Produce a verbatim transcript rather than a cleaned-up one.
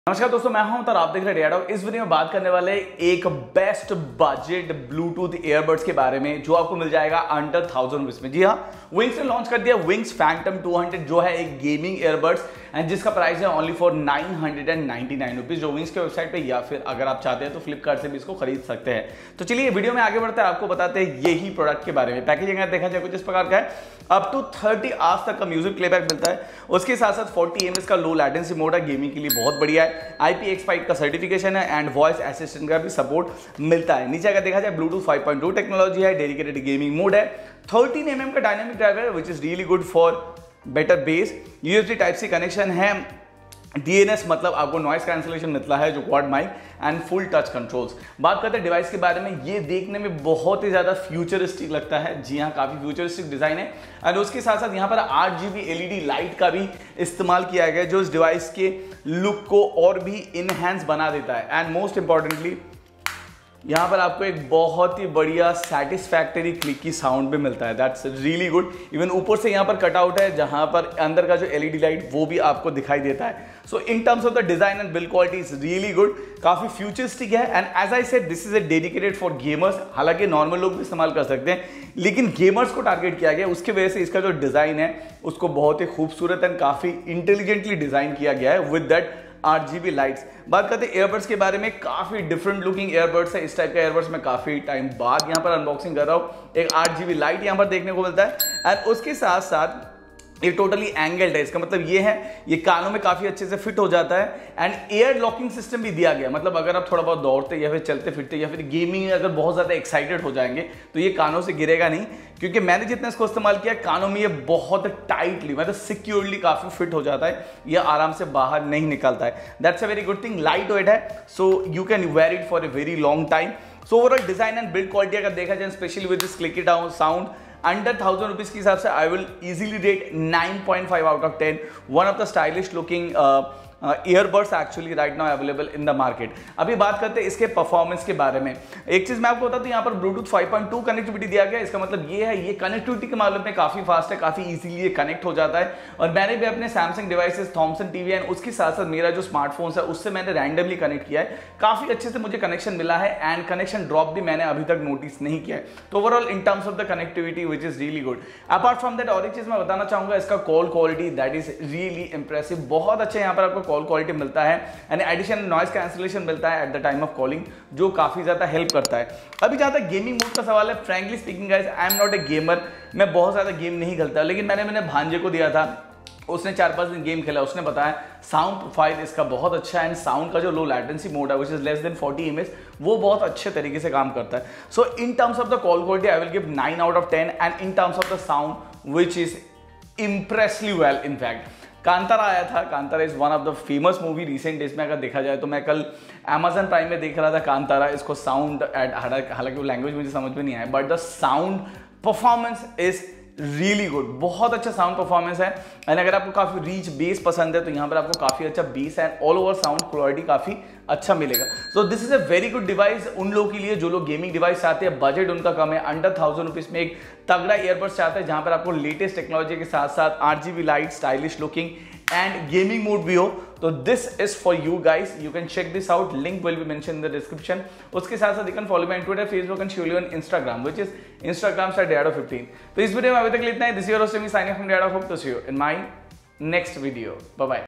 नमस्कार दोस्तों, मैं हूं और आप देख रहे हैं डेडॉग। इस वीडियो में बात करने वाले एक बेस्ट बजट ब्लूटूथ ईयरबड्स के बारे में जो आपको मिल जाएगा अंडर थाउजेंड रुपीज में। जी हाँ, विंग्स ने लॉन्च कर दिया विंग्स फैंटम टू हंड्रेड, जो है एक गेमिंग ईयरबड्स एंड जिसका प्राइस है only four nine hundred and ninety nine rupees, जो विंग्स के वेबसाइट पे या फिर अगर आप चाहते हैं तो फ्लिपकार्ट से भी इसको खरीद सकते हैं। तो चलिए वीडियो में आगे बढ़ते हैं, आपको बताते हैं यही प्रोडक्ट के बारे में। पैकेजिंग अगर देखा जाए कुछ इस प्रकार का है, अप टू थर्टी आवर्स तक का म्यूजिक प्लेबैक मिलता है। उसके साथ साथ फोर्टी एम एस का लो लैटेंसी मोड है, गेमिंग के लिए बहुत बढ़िया है। आई पी एक्स फाइव का सर्टिफिकेशन है एंड वॉइस असिस्टेंट का भी सपोर्ट मिलता है। नीचे अगर देखा जाए Bluetooth five point two technology है, डेडिकेटेड गेमिंग मोड है, थर्टीन एम एम का डायनामिक ड्राइवर है which is really good for better bass. USB type C connection है, डी एन एस मतलब आपको नॉइस कैंसिलेशन मिलता है, जो quad mic and full touch controls. बात करते हैं डिवाइस के बारे में, ये देखने में बहुत ही ज्यादा फ्यूचरिस्टिक लगता है। जी हाँ, काफी फ्यूचरिस्टिक डिजाइन है एंड उसके साथ साथ यहाँ पर आठ जीबी एलईडी लाइट का भी इस्तेमाल किया गया है, जो इस डिवाइस के लुक को और भी इनहेंस बना देता है। एंड मोस्ट इंपॉर्टेंटली यहाँ पर आपको एक बहुत ही बढ़िया सैटिस्फैक्टरी क्लिकी साउंड भी मिलता है, दैट्स रियली गुड। इवन ऊपर से यहाँ पर कटआउट है, जहाँ पर अंदर का जो एलईडी लाइट वो भी आपको दिखाई देता है। So in terms of the design and build quality is really good, काफी फ्यूचरिस्टिक है and as I said this is a dedicated for gamers. हालांकि नॉर्मल लोग भी इस्तेमाल कर सकते हैं, लेकिन गेमर्स को टारगेट किया गया, उसकी वजह से इसका जो डिजाइन है उसको बहुत ही खूबसूरत एंड काफी इंटेलिजेंटली डिजाइन किया गया है विद दैट आठ जीबी लाइट्स। बात करते हैं ईयरबड्स के बारे में, काफी डिफरेंट लुकिंग ईयरबड्स है। इस टाइप का ईयरबड्स मैं काफी टाइम बाद यहाँ पर अनबॉक्सिंग कर रहा हूँ। एक आठ जीबी लाइट यहाँ पर देखने को मिलता है एंड उसके साथ साथ ये टोटली एंगल्ड है। इसका मतलब ये है ये कानों में काफी अच्छे से फिट हो जाता है एंड एयर लॉकिंग सिस्टम भी दिया गया। मतलब अगर आप थोड़ा बहुत दौड़ते या फिर चलते फिरते या फिर गेमिंग अगर बहुत ज्यादा एक्साइटेड हो जाएंगे तो ये कानों से गिरेगा नहीं, क्योंकि मैंने जितना इसको इस्तेमाल किया कानों में ये बहुत टाइटली मतलब सिक्योरली काफी फिट हो जाता है, ये आराम से बाहर नहीं निकलता है। That's a very good thing. Light weight है, so you can wear it for a very long time. So overall design and build quality अगर देखा जाए, specially with this clicky down sound under thousand rupees के हिसाब से I will easily rate nine point five out of ten. One of the stylish looking earbuds actually right now available in the market. अभी बात करते हैं इसके performance के बारे में। एक चीज मैं आपको बता दूं, यहाँ पर Bluetooth five point two connectivity दिया गया है। इसका मतलब ये है ये कनेक्टिविटी के मामले में काफी फास्ट है, काफी इजीली ये कनेक्ट हो जाता है। और मैंने भी अपने Samsung devices, Thomson TV and उसके साथ साथ मेरा जो स्मार्टफोन है उससे मैंने रैंडमली कनेक्ट किया है, काफी अच्छे से मुझे कनेक्शन मिला है एंड कनेक्शन ड्रॉप भी मैंने अभी तक नोटिस नहीं किया है। तो overall in terms of the connectivity which is really good. Apart from that और एक चीज मैं बताना चाहूंगा, इसका call quality that is really impressive. बहुत अच्छा यहाँ पर आपको कॉल क्वालिटी मिलता है एंड एडिशनल नॉइस कैंसिलेशन मिलता है at the time of calling, जो काफी ज्यादा हेल्प करता है। अभी जहां तक गेमिंग मोड का सवाल है, frankly speaking guys, I am not a gamer. मैं बहुत ज्यादा गेम नहीं खेलता, लेकिन मैंने मैंने भांजे को दिया था, उसने चार पांच दिन गेम खेला, उसने बताया साउंड प्रोफाइल इसका बहुत अच्छा है एंड साउंड का जो लो लैटेंसी मोड है which is less than forty M S, वो बहुत अच्छे तरीके से काम करता है। So in terms of the call quality I will give nine out of ten and in terms of the sound which is impressively well. In fact Kantara आया था, Kantara is one of the famous movie recent days में अगर देखा जाए तो। मैं कल Amazon prime में देख रहा था कांतारा, इसको साउंड एड, हालांकि वो लैंग्वेज मुझे समझ में नहीं आया, but the sound performance is really good. बहुत अच्छा साउंड परफॉर्मेंस है एंड अगर आपको काफी रीच बेस पसंद है तो यहाँ पर आपको काफी अच्छा bass and all over sound quality काफी अच्छा मिलेगा। So this is a very good device उन लोगों के लिए जो लोग गेमिंग डिवाइस चाहते हैं, बजट उनका कम है, अंडर थाउजेंड रुपीज में एक तगड़ा ईयरबड्स चाहते हैं जहां पर आपको लेटेस्ट टेक्नोलॉजी के साथ साथ आठ GB light, stylish looking and gaming mode भी हो, तो this is for you guys. You can check this out, link will be mention in the description. उसके साथ साथ you can follow me on Twitter, Facebook and share on Instagram which is Instagram से Dedo fifteen. तो इस video में अभी तक इतना ही। This is your host me signing from Dedo. Hope to C you in my next video. Bye bye.